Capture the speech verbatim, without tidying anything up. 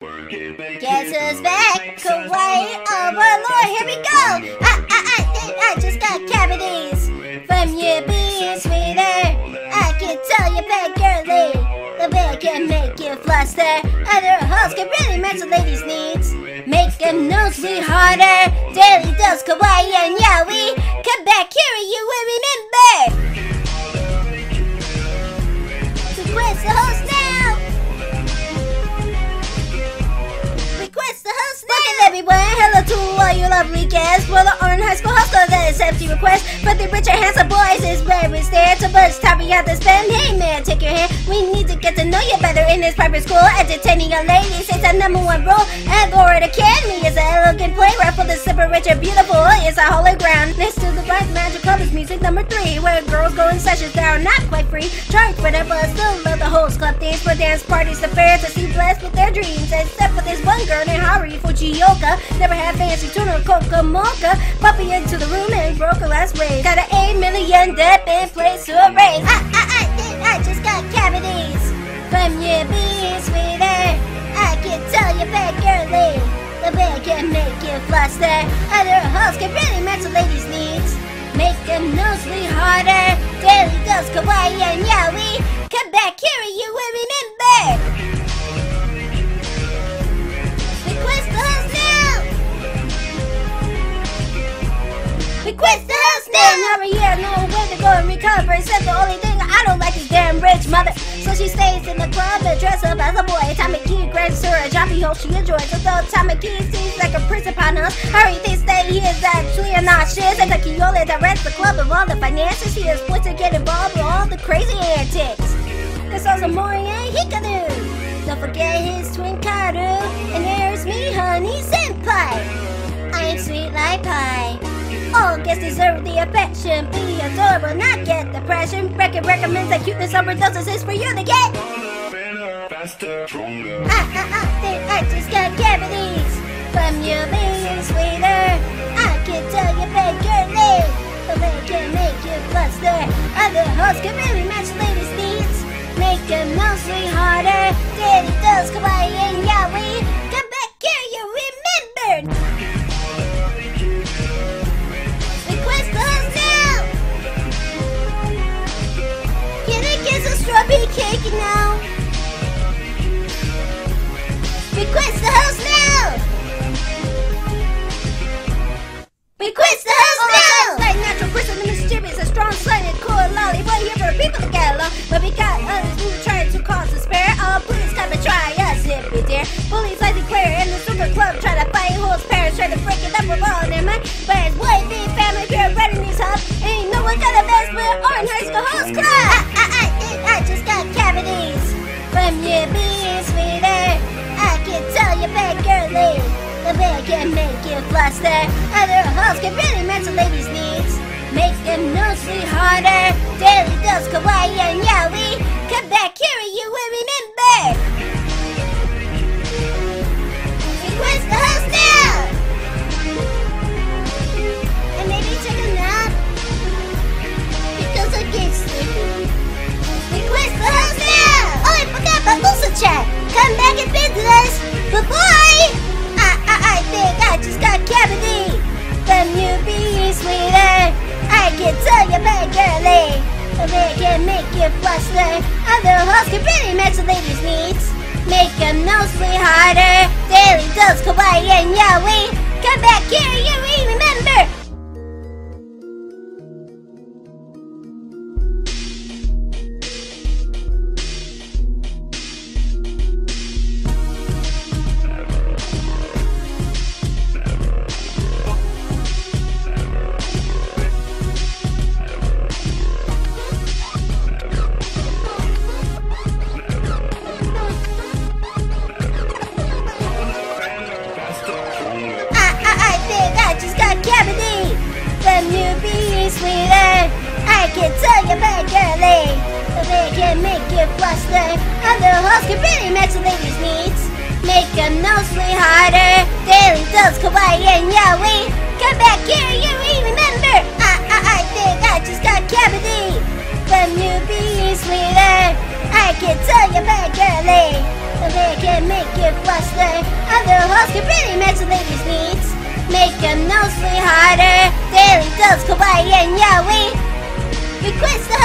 Guess who's back? Kawaii, oh my lord, here we go! I, I, I think I just got cavities from you being sweeter. I can tell you bad girly, the bed can make you fluster. Other hoes can really match a lady's needs, make them nosebleed harder. Daily dose Kawaii and Yaoi, come back here and you will remember. Request the host now! Request the host now! Welcome everyone! Hello to all you lovely guests. For the Ouran High School host that accepts your request. But the rich and handsome boys is where we stare. Too much time we have to spend. Hey man, take your hand. We need to get to know you better in this private school. Entertaining young ladies is our number one rule. And Ouran Academy is an elegant playground for the super rich and beautiful. It's a holy ground. Next to the Bright Magic Club is music number three, where girls go in sessions that are not quite free. Charge for them, but still love the host club days for dance parties, the fair to see blessed with their dreams. Except for this one girl named Haru Fujioka, never had fancy tuna coca mocha. Popping into the room and broke her last wave. Got an eight million debt in place to erase. I, I, I think I just got cavities from you being sweeter. I can tell you bad girly, the bed can make you fluster. Other hoes can really match a lady's needs, make them nosebleed harder. Daily dose Kawaii and Yaoi, come back here and you will remember. Request the host now! Request the host now! Over here, no way to go and recover. Except the only thing I don't like is damn rich mother. So she stays in the club and dress up as a boy. Tamaki grants her a job he hopes she enjoys. Although Tamaki seems like a prince upon us, Harry thinks that he is actually a not shit. And the Kiyole that rents the club of all the finances. He is forced to get involved with all the crazy antics. There's also Mori and Hikaru. Don't forget his twin Karu. And there's me, Honey-Senpai. I'm sweet like pie. All guests deserve the affection. Be adorable, not get depression. Brecken recommends that cuteness overdoses is for you to get. I, I, I think I just got cavities from you being sweeter. I can tell you bad girly, the way can make you fluster. Other hoes can really match ladies' needs, make them mostly harder. Daily dose Kawaii and Yaoi, come back here, you remembered. Request the host now! Can I get some strawberry cake now? Request the host now! Request the host oh, now! Like natural person and mischievous, a strong slanted cool lolly. We're here for the people to get along, but we got others who try to cause despair. Oh, please come and try us if we dare. Bullies like the Claire and the super club try to fight whose parents try to break it up with all in their mind. But it's one big family here running these hubs. Ain't no one gonna mess with Ouran High School Host Club. I, I, I think I just got cavities from you being sweeter. I can tell you bad girly, the bed can make you fluster. Other hoes can really match a lady's needs, make them nosebleed harder. Daily dose Kawaii and Yaoi, come back here and you will remember. Request the host now! And maybe take a nap, because I get sleepy. Request the host now! Oh, I forgot my Usa chat! Come back and visit us! Bye-bye! I, I, I think I just got cavity from you being sweeter. I can tell you bad girly, the bed can make you fluster. Other hoes can really match a lady's needs, make them nosebleed harder. Daily dose Kawaii and Yaoi, come back here, you remember. Sweeter, I can tell you bad girly, the bed can make you fluster. Other hoes can really match a lady's needs, make them nosebleed harder. Daily dose Kawaii and Yaoi, come back here, you remember. I, I, I think I just got cavity from you being sweeter. I can tell you bad girly, the the leg can make you fluster. Other hosts can really match the ladies' needs. Make them nosely harder. Daily dose, kawaii and yaoi. Request the